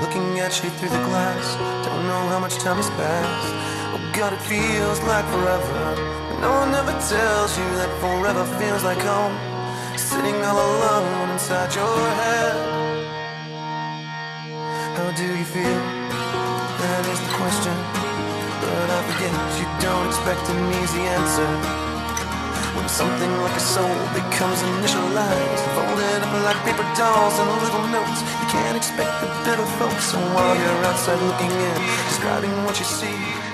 looking at you through the glass. Don't know how much time has passed. Oh God, it feels like forever, but no one ever tells you that forever feels like home. Sitting all alone inside your head. How do you feel? That is the question. But I forget you don't expect an easy answer. When something like a soul becomes initialized, folded up like paper dolls and little notes, you can't expect the better folks. So while you're outside looking in, describing what you see,